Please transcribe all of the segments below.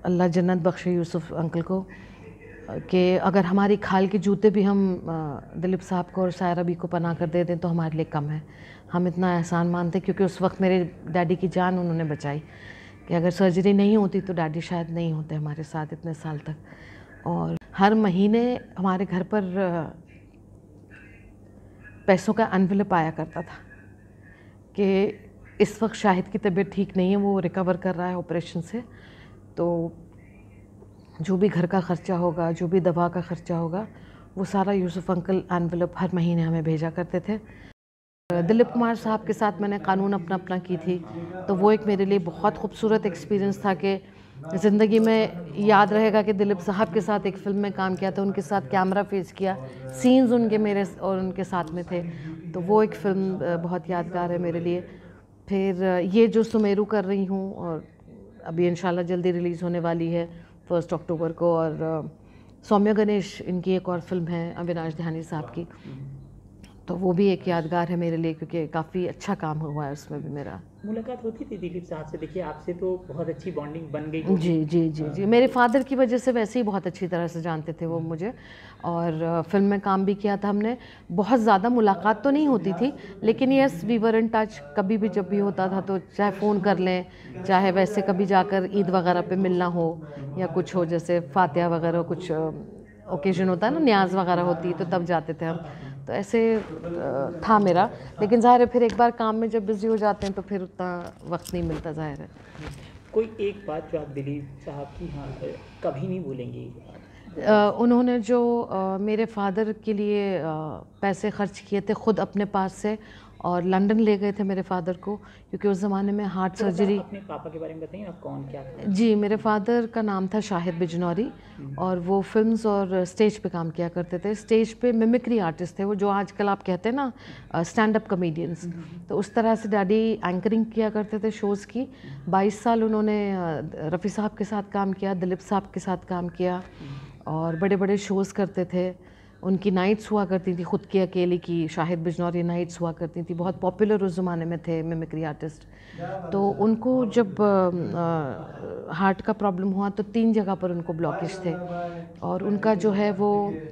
अल्लाह जन्नत बख्शे यूसुफ अंकल को कि अगर हमारी खाल के जूते भी हम दिलीप साहब को और सायरा बी को पना कर दे दें तो हमारे लिए कम है। हम इतना एहसान मानते क्योंकि उस वक्त मेरे डैडी की जान उन्होंने बचाई कि अगर सर्जरी नहीं होती तो डैडी शायद नहीं होते हमारे साथ इतने साल तक। और हर महीने हमारे घर पर पैसों का एनवेलप आया करता था कि इस वक्त शाहिद की तबीयत ठीक नहीं है, वो रिकवर कर रहा है ऑपरेशन से, तो जो भी घर का ख़र्चा होगा, जो भी दवा का ख़र्चा होगा, वो सारा यूसुफ अंकल एनवेलप हर महीने हमें भेजा करते थे। दिलीप कुमार साहब के साथ मैंने कानून अपना की थी, तो वो एक मेरे लिए बहुत खूबसूरत एक्सपीरियंस था कि ज़िंदगी में याद रहेगा कि दिलीप साहब के साथ एक फ़िल्म में काम किया था, उनके साथ कैमरा फेस किया, सीन्स उनके मेरे और उनके साथ में थे, तो वो एक फ़िल्म बहुत यादगार है मेरे लिए। फिर ये जो सुमेरु कर रही हूँ और अभी इंशाल्लाह जल्दी रिलीज़ होने वाली है 1 अक्टूबर को, और सौम्य गणेश इनकी एक और फिल्म है अविनाश ध्यानी साहब की, तो वो भी एक यादगार है मेरे लिए क्योंकि काफ़ी अच्छा काम हुआ है उसमें भी मेरा। मुलाकात होती थी दिलीप साहब से, देखिए आपसे तो बहुत अच्छी बॉन्डिंग बन गई। जी जी जी जी, मेरे फादर की वजह से वैसे ही बहुत अच्छी तरह से जानते थे वो मुझे, और फिल्म में काम भी किया था हमने। बहुत ज़्यादा मुलाकात तो नहीं होती थी, लेकिन yes we were in touch. कभी भी जब भी होता था तो चाहे फ़ोन कर लें, चाहे वैसे कभी जाकर ईद वगैरह पे मिलना हो या कुछ हो, जैसे फातिहा वगैरह कुछ ओकेजन होता है ना, न्याज वगैरह होती है तो तब जाते थे हम, तो ऐसे था मेरा। लेकिन ज़ाहिर है फिर एक बार काम में जब बिज़ी हो जाते हैं तो फिर उतना वक्त नहीं मिलता, ज़ाहिर है। कोई एक बात जो आप दिलीप साहब की हाँ कभी नहीं भूलेंगी? उन्होंने जो मेरे फादर के लिए पैसे खर्च किए थे खुद अपने पास से, और लंदन ले गए थे मेरे फादर को, क्योंकि उस ज़माने में हार्ट सर्जरी। अपने पापा के बारे में बताइए ना, कौन क्या था? जी, मेरे फादर का नाम था शाहिद बिजनौरी, और वो फिल्म्स और स्टेज पे काम किया करते थे। स्टेज पे मिमिक्री आर्टिस्ट थे वो, जो आजकल आप कहते हैं ना स्टैंड अप कॉमेडियंस, तो उस तरह से डैडी एंकरिंग किया करते थे शोज़ की। 22 साल उन्होंने रफ़ी साहब के साथ काम किया, दिलीप साहब के साथ काम किया, और बड़े बड़े शोज़ करते थे। उनकी नाइट्स हुआ करती थी खुद की अकेले की, शाहिद बिजनौरी नाइट्स हुआ करती थी, बहुत पॉपुलर उस ज़माने में थे मिमिक्री आर्टिस्ट। तो उनको जब हार्ट का प्रॉब्लम हुआ तो 3 जगह पर उनको ब्लॉकेज थे, और उनका जो है वो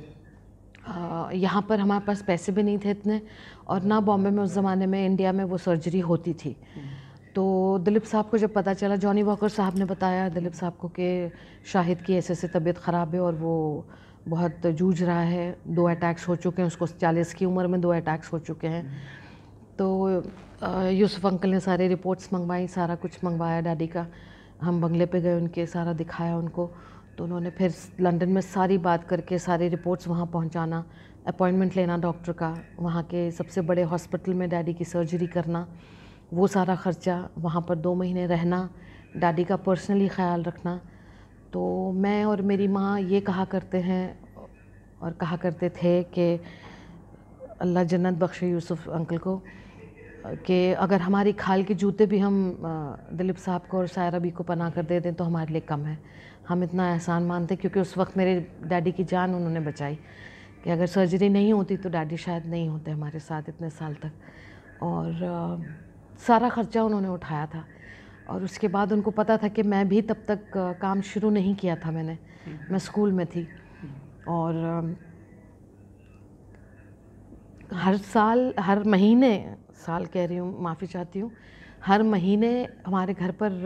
यहाँ पर हमारे पास पैसे भी नहीं थे इतने, और ना बॉम्बे में उस ज़माने में, इंडिया में वो सर्जरी होती थी। तो दिलीप साहब को जब पता चला, जॉनी वॉकर साहब ने बताया दिलीप साहब को कि शाहिद की ऐसे तबीयत ख़राब है और वो बहुत जूझ रहा है, 2 अटैक्स हो चुके हैं उसको, 40 की उम्र में 2 अटैक्स हो चुके हैं। तो यूसुफ अंकल ने सारी रिपोर्ट्स मंगवाई, सारा कुछ मंगवाया डैडी का। हम बंगले पे गए उनके, सारा दिखाया उनको, तो उन्होंने फिर लंदन में सारी बात करके सारी रिपोर्ट्स वहाँ पहुँचाना, अपॉइंटमेंट लेना डॉक्टर का, वहाँ के सबसे बड़े हॉस्पिटल में डैडी की सर्जरी करना, वो सारा ख़र्चा, वहाँ पर 2 महीने रहना, डैडी का पर्सनली ख़्याल रखना। तो मैं और मेरी माँ ये कहा करते हैं और कहा करते थे कि अल्लाह जन्नत बख्शे यूसुफ अंकल को, कि अगर हमारी खाल के जूते भी हम दिलीप साहब को और सायरा बी को पना कर दे दें तो हमारे लिए कम है। हम इतना एहसान मानते क्योंकि उस वक्त मेरे डैडी की जान उन्होंने बचाई कि अगर सर्जरी नहीं होती तो डैडी शायद नहीं होते हमारे साथ इतने साल तक, और सारा ख़र्चा उन्होंने उठाया था। और उसके बाद उनको पता था कि मैं भी तब तक काम शुरू नहीं किया था मैंने, मैं स्कूल में थी, और हर साल, हर महीने, साल कह रही हूँ, माफ़ी चाहती हूँ, हर महीने हमारे घर पर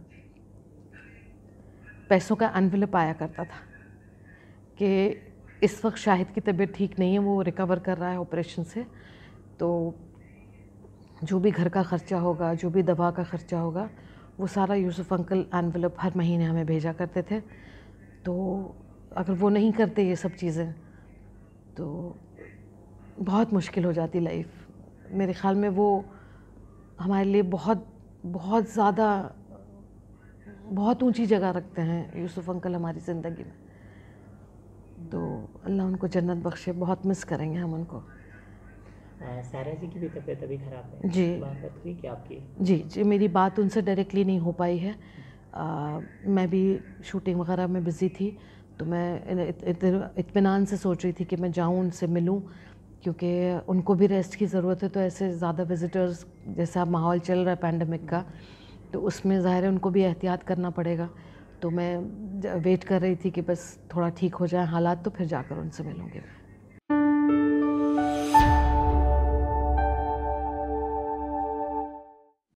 पैसों का एनवेलप आया करता था कि इस वक्त शाहिद की तबीयत ठीक नहीं है, वो रिकवर कर रहा है ऑपरेशन से, तो जो भी घर का ख़र्चा होगा, जो भी दवा का ख़र्चा होगा, वो सारा यूसुफ अंकल एनवेलप हर महीने हमें भेजा करते थे। तो अगर वो नहीं करते ये सब चीज़ें तो बहुत मुश्किल हो जाती लाइफ। मेरे ख़्याल में वो हमारे लिए बहुत बहुत ज़्यादा, बहुत ऊंची जगह रखते हैं यूसुफ अंकल हमारी ज़िंदगी में। तो अल्लाह उनको जन्नत बख्शे, बहुत मिस करेंगे हम उनको। सायरा जी की भी तबीयत अभी ख़राब है जी, बात हुई क्या आपकी? जी जी, मेरी बात उनसे डायरेक्टली नहीं हो पाई है। मैं भी शूटिंग वगैरह में बिज़ी थी, तो मैं इत्मीनान से सोच रही थी कि मैं जाऊं, उनसे मिलूं, क्योंकि उनको भी रेस्ट की ज़रूरत है। तो ऐसे ज़्यादा विज़िटर्स, जैसा माहौल चल रहा है पैंडमिक का, तो उसमें ज़ाहिर है उनको भी एहतियात करना पड़ेगा। तो मैं वेट कर रही थी कि बस थोड़ा ठीक हो जाए हालात तो फिर जाकर उनसे मिलूँगी।